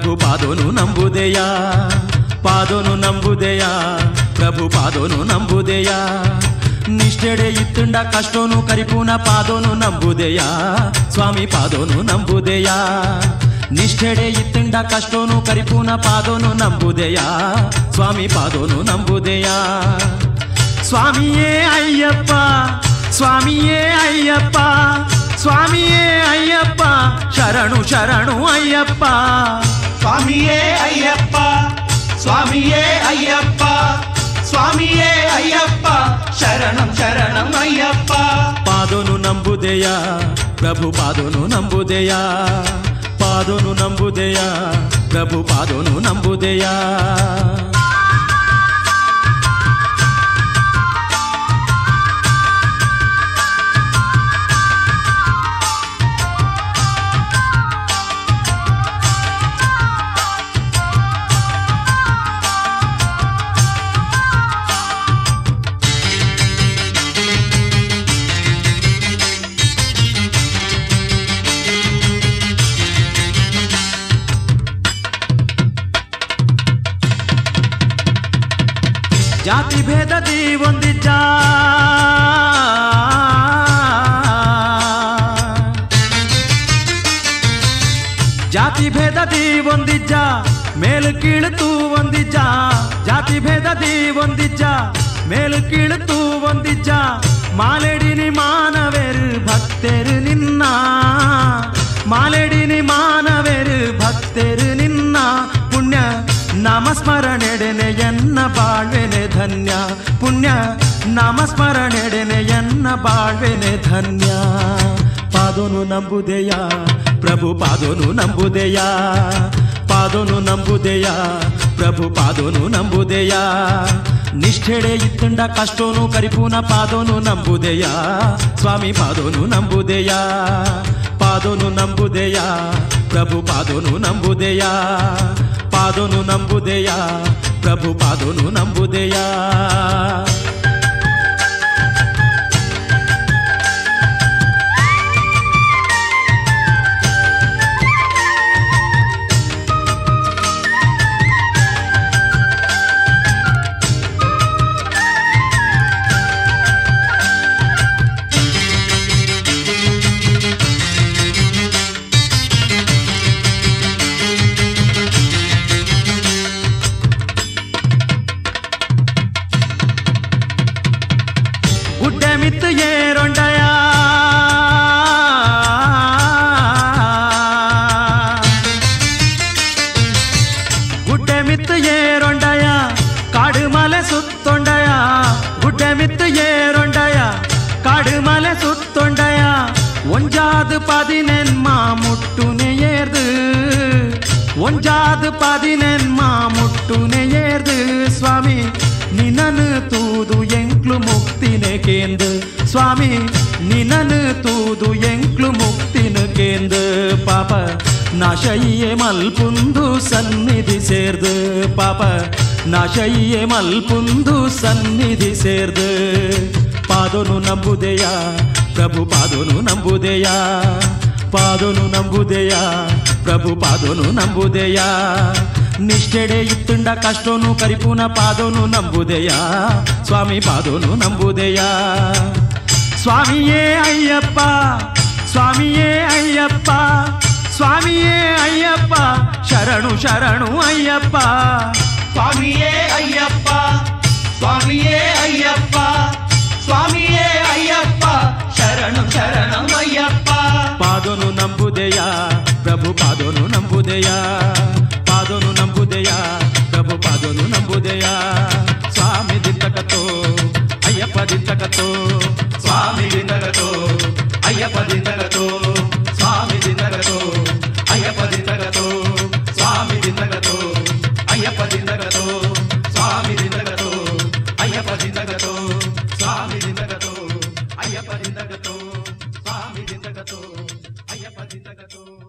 ಪ್ರಭು ಪಾದೋನು ನಂಬುದೆಯ ಪಾದೋನು ನಂಬುದೆಯ ಪ್ರಭು ಪಾದೋನು ನಂಬುದೆಯ ನಿಷ್ಠೆಡೆ ಇತ್ತುಂಡ ಕಷ್ಟೋನು ಕರಿಪೂನ ಪಾದೋನು ನಂಬುದೆಯ ಸ್ವಾಮಿ ಪಾದೋನು ನಂಬುದೆಯ ನಿಷ್ಠೆಡೆ ಇತ್ತುಂಡ ಕಷ್ಟೋನು ಕರಿಪೂನ ಪಾದೋನು ನಂಬುದೆಯ ಸ್ವಾಮಿ ಪಾದೋನು ನಂಬುದೆಯ ಸ್ವಾಮಿಯೇ ಅಯ್ಯಪ್ಪ ಸ್ವಾಮಿಯೇ ಅಯ್ಯಪ್ಪ ಸ್ವಾಮಿಯೇ ಅಯ್ಯಪ್ಪ ಶರಣು ಶರಣು ಅಯ್ಯಪ್ಪ ಸ್ವಾಮಿಯೇ ಅಯ್ಯಪ್ಪ ಸ್ವಾಮಿಯೇ ಅಯ್ಯಪ್ಪ ಸ್ವಾಮಿಯೇ ಅಯ್ಯಪ್ಪ ಶರಣಂ ಶರಣಂ ಅಯ್ಯಪ್ಪ ಪಾದೋನು ನಂಬುದೆಯ ಪ್ರಭು ಪಾದೋನು ನಂಬುದೆಯ ಪಾದೋನು ನಂಬುದೆಯ ಪ್ರಭು ಪಾದೋನು ನಂಬುದೆಯ ಜಾತಿ ಭೇದದಿ ಒಂದಿಜ್ಜ ಜಾತಿ ಭೇದದಿ ಒಂದಿಜ್ಜ ಮೇಲು ಕೀಳುತ್ತು ಒಂದಿಜ್ಜ ಜಾತಿ ಭೇದದಿ ಒಂದಿಜ್ಜ ಮೇಲು ಕೀಳುತ್ತು ಒಂದಿಜ್ಜ ಮಾಲೆಡಿನಿ ಮಾನವೇರು ಭಕ್ತರು ನಿನ್ನ ಮಾಲೆಡಿನಿ ಮಾನವೇರು ಭಕ್ತರು ನಿನ್ನ ಪುಣ್ಯ ನಾಮಸ್ಮರಣೆಡೆನೆ ಎನ್ನ ಬಾಳ್ವೆನೆ ಧನ್ಯ ಪುಣ್ಯ ನಾಮಸ್ಮರಣೆಡೆನೆ ಎನ್ನ ಬಾಳ್ವೆನೆ ಧನ್ಯ ಪಾದೋನು ನಂಬುದೆಯ ಪ್ರಭು ಪಾದೋನು ನಂಬುದೆಯ ಪಾದೋನು ನಂಬುದೆಯ ಪ್ರಭು ಪಾದೋನು ನಂಬುದೆಯ ನಿಷ್ಠೆಡೆ ಇತ್ತುಂಡ ಕಷ್ಟೋನು ಕರಿಪೂನ ಪಾದೋನು ನಂಬುದೆಯ ಸ್ವಾಮಿ ಪಾದೋನು ನಂಬುದೆಯ ಪಾದೋನು ನಂಬುದೆಯ ಪ್ರಭು ಪಾದೋನು ನಂಬುದೆಯ ಪಾದೋನು ನಂಬುದೆಯ ಪ್ರಭು ಪಾದೋನು ನಂಬುದೆಯ ಗುಡ್ಡೆಮಿತ್ತು ಏರೊಂಡಯ ಗುಡ್ಡೆಮಿತ್ತು ಏರೊಂಡಯ ಕಾಡುಮಲೆ ಸುತ್ತೊಂಡಯ ಗುಡ್ಡೆಮಿತ್ತು ಏರೊಂಡಯ ಕಾಡುಮಲೆ ಸುತ್ತೊಂಡಯ ಒಂಜಾದು பதினென்மா முட்டுனே ஏர்து ಒಂಜಾದು பதினென்மா முட்டுனே ஏர்து ಸ್ವಾಮಿ ನಿನನು ತೂದು ಎಂಕ್ಲು ಮುಕ್ತಿನ ಕೇಂದ್ರ ಸ್ವಾಮಿ ನಿನನು ತೂದು ಎಂಕ್ಲು ಮುಕ್ತಿನ ಕೇಂದ್ರ ಪಾಪ ನಾಶಯ್ಯೆ ಮಲ್ಪುಂದು ಸನ್ನಿಧಿ ಸೇರ್ದು ಪಾಪ ನಾಶಯ್ಯೆ ಮಲ್ಪುಂದು ಸನ್ನಿಧಿ ಸೇರ್ದು ಪಾದೋನು ನಂಬುದೆಯ ಪ್ರಭು ಪಾದೋನು ನಂಬುದೆಯ ಪಾದೋನು ನಂಬುದೆಯ ಪ್ರಭು ಪಾದೋನು ನಂಬುದೆಯ ನಿಷ್ಠೆಡೆ ಇತ್ತುಂಡ ಕಷ್ಟೋನು ಕರಿಪೂನ ಪಾದೋನು ನಂಬುದೆಯ ಸ್ವಾಮಿ ಪಾದೋನು ನಂಬುದೆಯ ಸ್ವಾಮಿಯೇ ಅಯ್ಯಪ್ಪ ಸ್ವಾಮಿಯೇ ಅಯ್ಯಪ್ಪ ಸ್ವಾಮಿಯೇ ಅಯ್ಯಪ್ಪ ಶರಣು ಶರಣು ಅಯ್ಯಪ್ಪ ಸ್ವಾಮಿಯೇ ಅಯ್ಯಪ್ಪ ಸ್ವಾಮಿಯೇ ಅಯ್ಯಪ್ಪ ಸ್ವಾಮಿಯೇ ಅಯ್ಯಪ್ಪ ಶರಣಂ ಶರಣಂ ಅಯ್ಯಪ್ಪ ಪಾದೋನು ನಂಬುದೆಯ ಪ್ರಭು ಪಾದೋನು ನಂಬುದೆಯ ಪಾದೋನು ನಂಬುದೆಯ ಪ್ರಭು ಪಾದೋನು ನಂಬುದೆಯ ಸ್ವಾಮಿ ದಿಂದಕತೋ ಅಯ್ಯಪ್ಪ ದಿಂದಕತೋ ಸ್ವಾಮಿ ದಿಂದಗತೋ ಅಯ್ಯಪ್ಪ ದಿಂದಗತೋ ಸ್ವಾಮಿ ದಿಂದಗತೋ ಅಯ್ಯಪ್ಪ ದಿಂದಗತೋ ಸ್ವಾಮಿ ದಿಂದಗತೋ ಅಯ್ಯಪ್ಪ ದಿಂದಗತೋ ಸ್ವಾಮಿ ದಿಂದಗತೋ ಅಯ್ಯಪ್ಪ ದಿಂದಗತೋ ಸ್ವಾಮಿ ದಿಂದಗತೋ ಅಯ್ಯಪ್ಪ ದಿಂದಗತೋ ಸ್ವಾಮಿ ದಿಂದಗತೋ ಅಯ್ಯಪ್ಪ ದಿಂದಗತೋ